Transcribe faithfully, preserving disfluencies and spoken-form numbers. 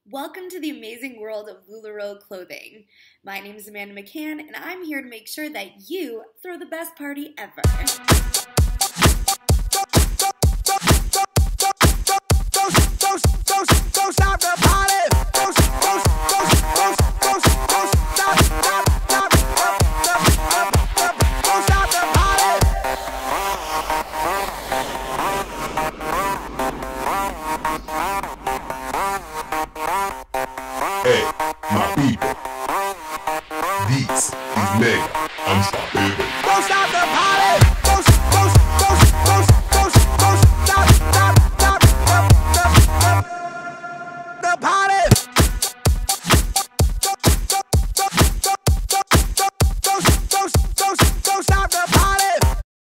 Welcome to the amazing world of Lularoe clothing. My name is Amanda Mccann, and I'm here to make sure that you throw the best party ever.